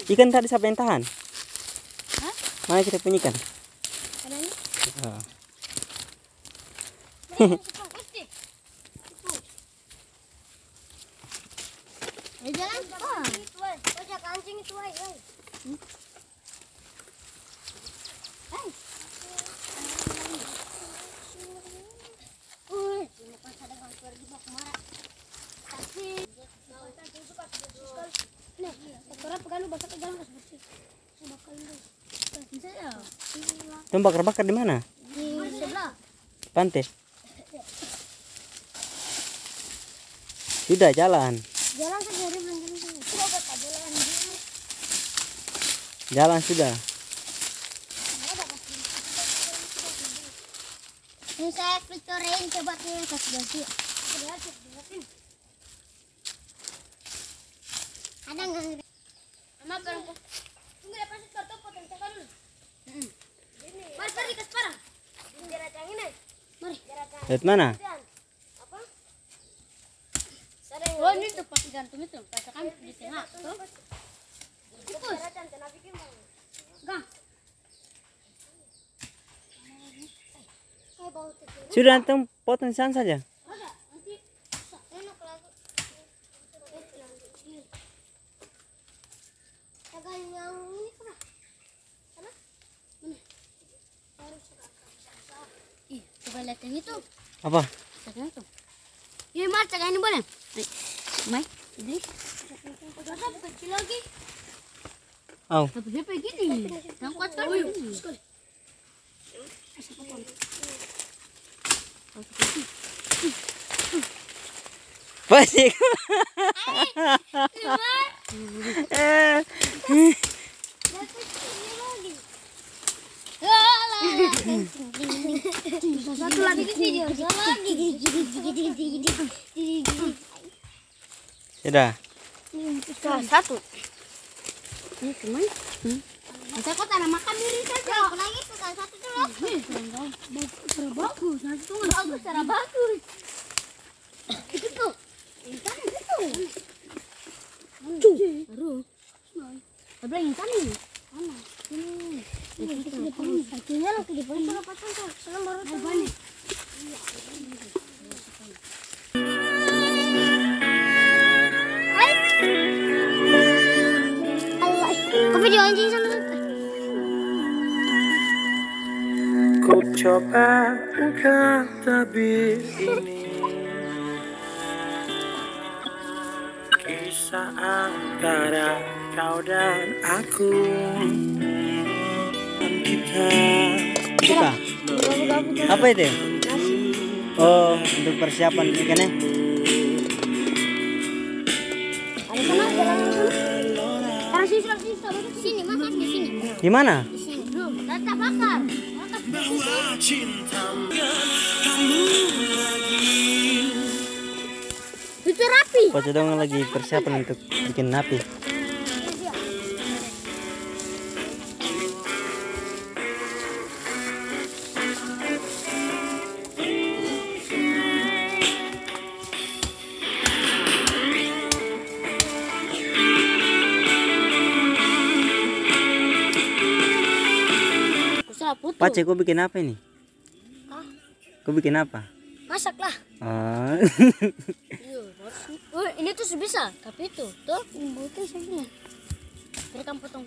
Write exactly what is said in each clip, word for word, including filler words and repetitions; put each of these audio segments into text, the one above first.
Ikan tadi siapa yang tahan? Hah? Mana kita punya ikan? Ada ini? Oh. Ya jalan. Ah. Baca kancing itu, woi. Hmm? Hai. Woi, ini pas ada kawan pergi bak marah. Tapi nih, sekarang pegang basah ke jalan kasih bersih. Bakal dulu. Bisa ya? Itu bakar-bakar di mana? Di sebelah. Pantai. Sudah jalan. Jalan saja dia belum jalan. Coba kata jalan dulu. Jalan sudah. Ini saya Victorian coba nih kasih bersih. Ada nggak? Mama perlu. Tunggu ya pasti kartu potong cakar dulu. Heeh. Mari pergi ke sekarang. Jarak yang ini. Mari. Lihat mana? Apa? Oh ini tempat gantung itu. Katakan di tengah. Tuh. Fokus. Gang. Sudah antum potong sana saja. Coba lihat yang itu. Apa? Cakap itu. Ini mas, cakap ini boleh? Mai, ini. Kecil lagi. Oh. Tapi dia begini. Yang kuat kan ini. Basik. Satu lagi ke sini, satu lagi. Sudah. Satu. Ini cuman. Saya kok tanah makan diri saja. Lagi pegang satu dulu. Bagus, satu bagus, cara bagus. Itu tuh. Ikan itu. Cuh. Baru. Ada ikan ini. Mana? Ini. Ini di depan. Kakinya lagi di depan. Kalau pasang tuh, senang baru terbalik. Hai. Allah. Kau video anjing sana. Ku coba buka tabir ini, kisah antara kau dan aku, dan kita. Buka. Apa itu? Oh, untuk persiapan ikannya. Ada sana jalan sana. Taruh sini, taruh sini, taruh di sini, makan di sini. Di mana? Di sini. Belum. Tetap bakar. Itu rapi. Pak Cedong lagi persiapan untuk bikin napi. Pak Cek, kau bikin apa ini? Hah? Kau bikin apa? Masak lah. Oh. Oh, ini tuh bisa, tapi itu tuh butuh sebenarnya. Berikan potong.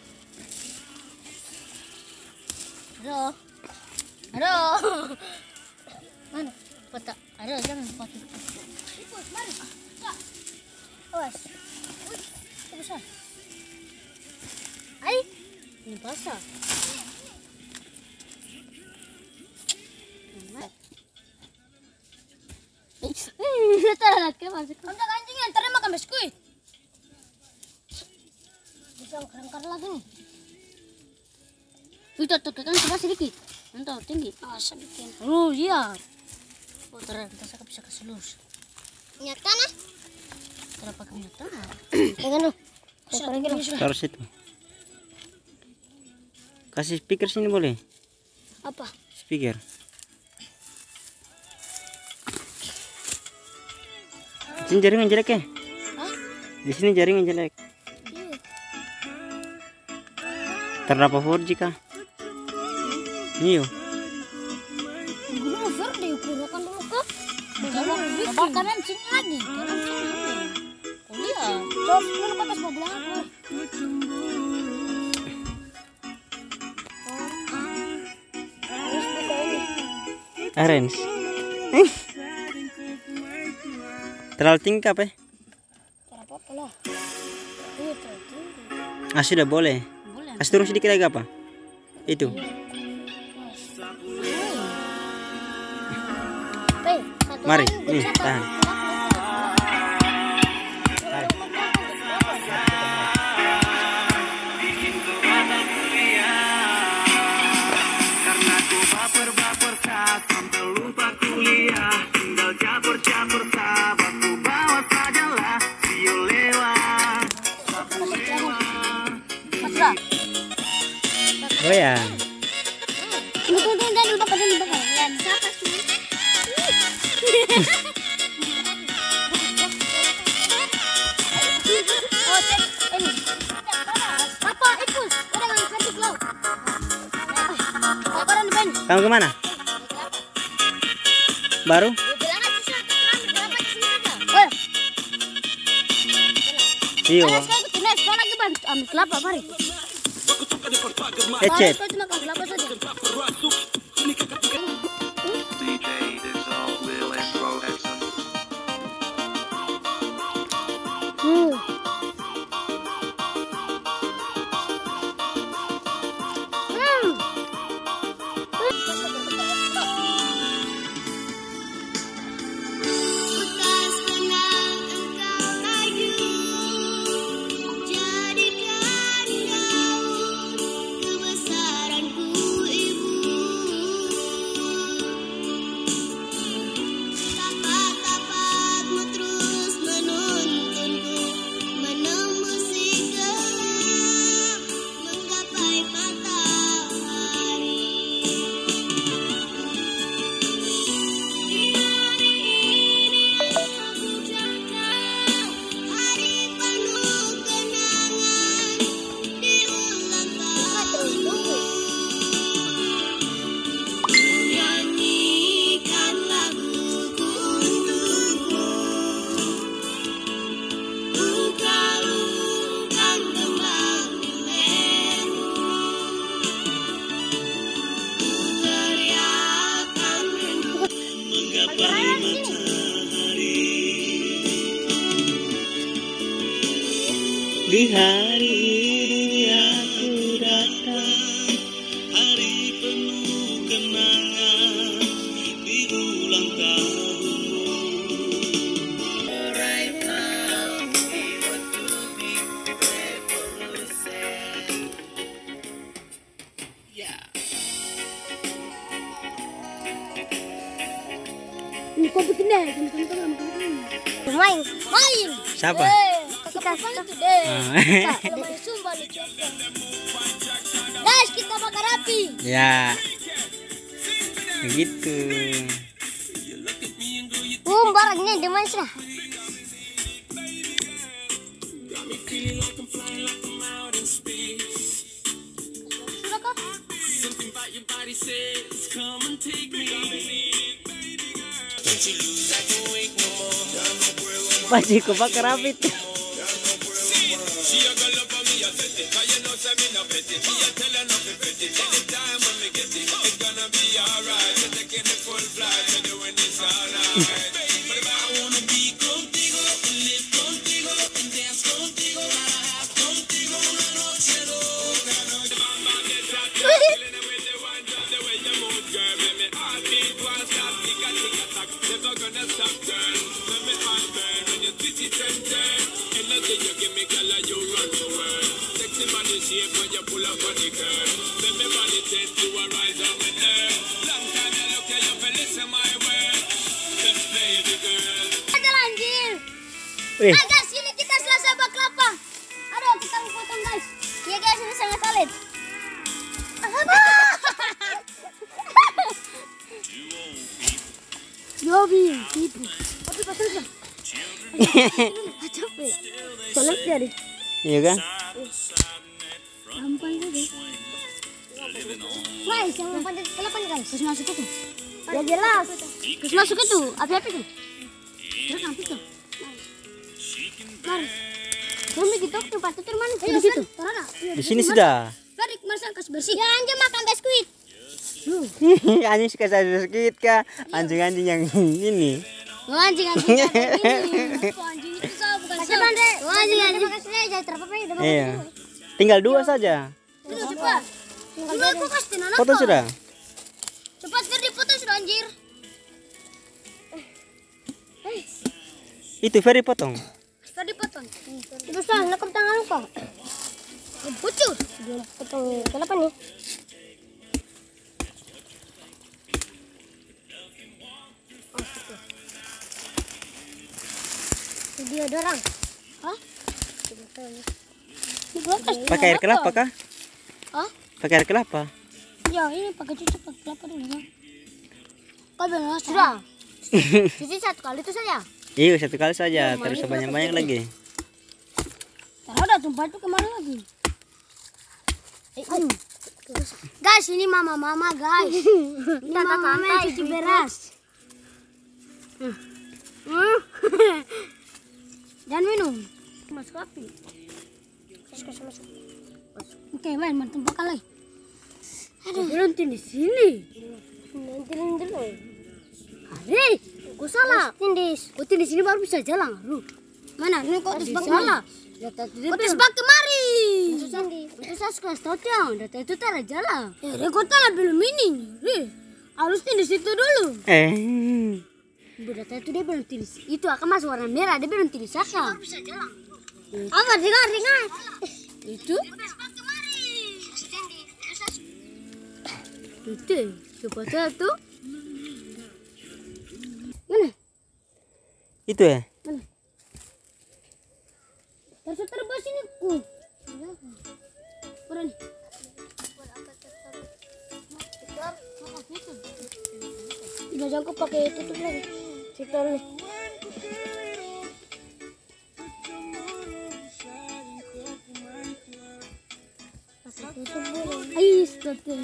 Halo, halo. Mana? Potong. Halo, jangan potong. Ikut, mari. Awas. Wih, itu besar. Ay, ini basah. Taruh ke masuk. Untuk anjing yang ntar makan biskuit. Bisa kerangkar lagi nih. Itu tuh kan coba sedikit. Entah tinggi. Ah, sedikit. Oh iya. Oh terang kita saya bisa kasih lurus. Nyata nah. Kenapa nyata? Pegang lu. Taruh situ. Kasih speaker sini boleh? Apa? Speaker. Sini jaringan jelek ya? Hah? Di sini jaringan jelek. Iya. Terdapat empat G kah? Iya. Guru mau verde ukuran dulu kok. Kalau kanan sini lagi, kanan sini lagi. Kuliah. Coba dulu ke atas mau bilang apa? Orange. Terlalu tinggi apa? Tidak apa-apa lah. Iya, tinggi. Ah sudah boleh. Boleh. Kasih turun sedikit lagi apa? Itu. Hei, satu Mari, lagi, nih, bisa tahan. Tahan. Karena ku baper-baper saat sampai lupa kuliah. Tinggal caper-caper sahabat ku bawa sajalah. Sio lewat, sapu lewat. Masra. Oh ya. Ini tuh tuh dari bakal dari bakal. Lihat siapa sih? Oh, cek ini. Apa itu? Udah nggak ngerti kau. Apa dan Ben? Kamu kemana? Baru? Bilang aja sih, kenapa di sini saja? Oh. Iya. Ayo sekarang ke sini, sekarang lagi ban. Ambil kelapa, mari. Ecet. Kau cuma makan kelapa saja. Hmm. Hmm. Bekas kenang engkau kayu, jadikan daun kebesaranku ibu. Tapak-tapakmu terus menuntunku, menembus gelap, menggapai matahari. Hari penuh kenangan di ulang tahunmu. Nyanyikan laguku untukmu. Ku kalungkan kembang di lehermu. Ku teriakan rindu menggapai Di hari ini aku datang, hari penuh kenangan di ulang tahunmu. Right now, we want to be revolution. Yeah. Ini kau bikin deh, teman-teman makan. Main, main. Siapa? Kita itu deh. Ah. Kalau main sumpah lucu. Guys, kita bakar api. Ya. Begitu. Um, barangnya di mana sih? Sudah kah? Pasti ku bakar api tuh. Wih, Nah guys, ini kita selesai bak kelapa. Aduh, kita mau potong guys. Iya guys, ini sangat solid. Yobi, tipu. Tapi pasang sah. Capek. Tolong dia deh. iya kan? Gampang saja. Guys, yang panjat ke delapan guys. Terus masuk itu. Ya jelas. Terus masuk itu. Api-api tuh. Terus nanti tuh. Mari. Kami gitu tempat itu mana? Di situ. Di sini sudah. Balik masang kas bersih. Ya anjing makan biskuit. Anjing suka saya sedikit kah? Anjing-anjing yang ini. Oh, anjing anjing ini. Anjing itu saya bukan saya. Oh, anjing anjing. Terima kasih aja terapa apa? Iya. Tinggal dua saja. Itu cepat. Tinggal aku kasih nana. Foto sudah. Cepat Ferdi foto sudah anjir. Itu Ferry potong. Ferdi potong. Itu sah, nakap tangan kau. Pucuk. Dia potong kenapa nih? Video dorang. Hah? Pakai air kelapa kah? Hah? Pakai air kelapa? Ya, ini pakai cuci pakai kelapa dulu, Bang. Kau bilang sudah. Cuci satu kali itu saja. Iya, satu kali saja, terus banyak-banyak lagi. Taruh dah tumpah itu kemana lagi? Eh, hmm. Guys, ini mama-mama guys. Ini mama-mama yang cuci beras. Hmm. Hmm. Jangan minum. Masuk api. Masuk, masuk, masuk. Oke, main bertumpah kali. Aduh, berhenti di sini. Nanti dulu. Hari, aku salah. Tindis. Kau di sini baru bisa jalan. Lu. Mana? Ini kau tes bak salah. Kau tes bak kemari. Itu saya suka start yang. Data itu tak ada jalan. Eh, kau tak belum ini. Harus tindis itu dulu. Eh. Data itu dia belum tindis. Itu akan masuk warna merah. Dia belum tindis akal. Baru bisa jalan. Apa? Dengar, dengar. Itu? Itu, coba satu. Mana? Itu ya? Mana? Terus terbang sini ku. Berani. Tidak jangan pakai tutup lagi. Setor nih. Ais, tutup.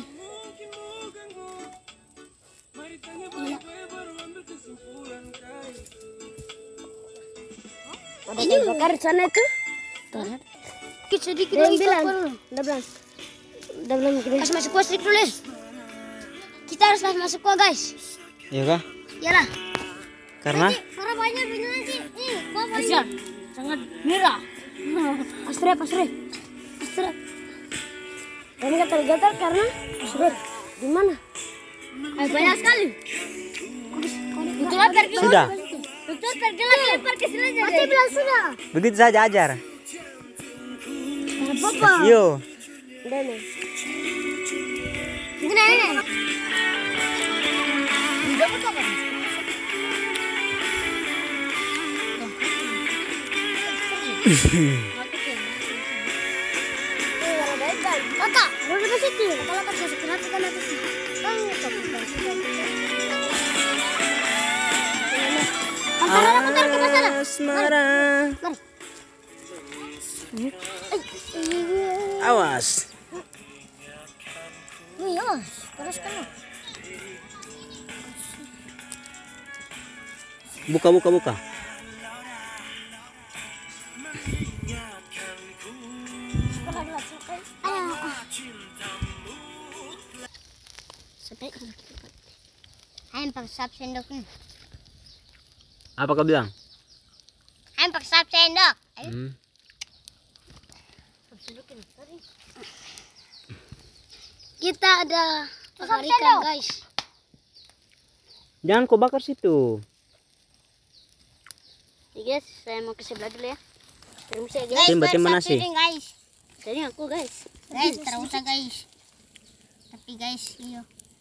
Ada yang bakar sana itu? Kita sedikit lagi bilang. Udah bilang. Udah bilang gini. Harus masuk kuah sedikit dulu. Kita harus masuk kuah guys. Iya kah? Iyalah. Karena? Karena banyak banyak nanti. Ih, kuah banyak. Sangat merah. Asrep, asrep. Asrep. Kami gatal-gatal karena asrep. Di mana? Ayo banyak sekali. Betul pergi. Sudah. Betul pergi lagi lempar ke sini aja. Pasti bilang sudah. Begitu saja ajar. Apa-apa. Yo. Udah nih. Ini ini. Tidak apa-apa. Kakak, boleh ke situ. Kalau kakak bisa kenapa kan atas sini. Antara aku taruh ke sana. Asmara. Awas. Wih, awas. Terus kan. Buka, buka, buka. Ayo pakai sap sendok nih. Apa kau bilang? Ayo pakai sap sendok. Hmm. Kita ada bakar ikan guys. Jangan kau bakar situ. Nih guys, saya mau ke sebelah dulu ya. Terus ya guys. Timba timba nasi. Guys. Jadi aku guys. Guys, terus guys. Tapi guys, iyo.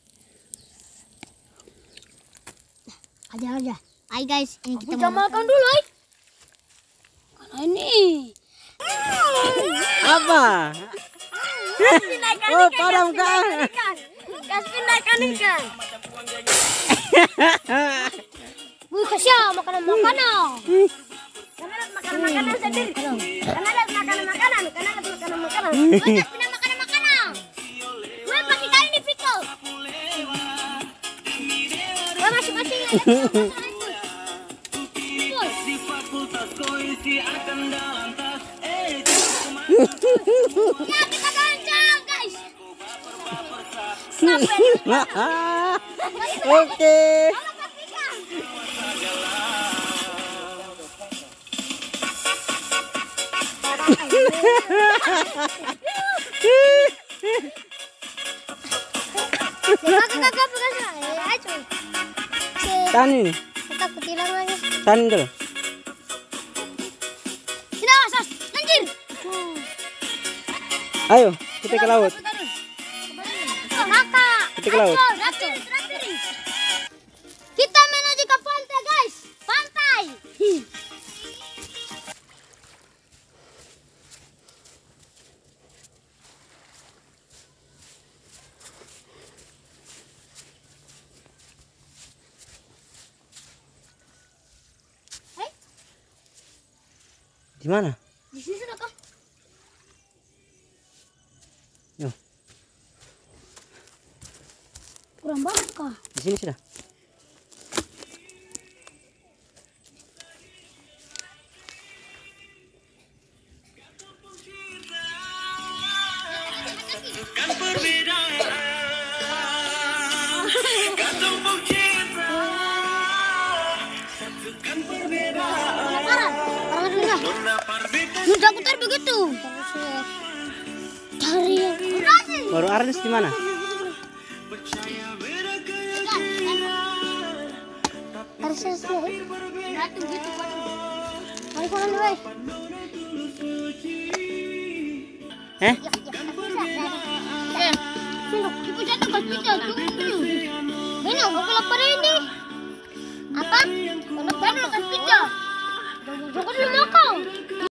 Aja aja. Hai guys, ini kita mau makan dulu, ay. Karena ini. Apa? Oh, padam kan? Gas pindahkan ikan. Wih, kasih makanan-makanan. Karena ada makanan-makanan sendiri. Karena ada makanan-makanan. Karena ada makanan-makanan. Banyak pindah makanan-makanan. Gue pakai Di fakultas koisi akan dalam tas. Eh, Ya kita gancang guys. Oke. Kakak-kakak pegang saya. Ayo. Tahan ini. Kita ketilang lagi. Tahan dulu. Tidak asas. Lanjut. Ayo, kita ke laut. Kakak. Kita ke laut. Terakhir, terakhir. Kita menuju ke pantai guys. Pantai. Di mana? Di sini sudah kah? Yo, Kurang banget kah? di sini sudah. kan perbedaan. Kan tumpuk cinta. Satukan perbedaan. Parah. Parah dulu. Nona perbedaan. Sudah putar begitu. Cari yang berhasil. Baru Arnes di mana? Percaya beda Harusnya sih. Ratu gitu kan. Mari kanan weh. Eh? Ya, ya, bisa. Eh, sini, ibu jatuh ke pizza tuh. Ini aku lapar ini. Apa? Lapar ke pizza. Jangan jangan makan.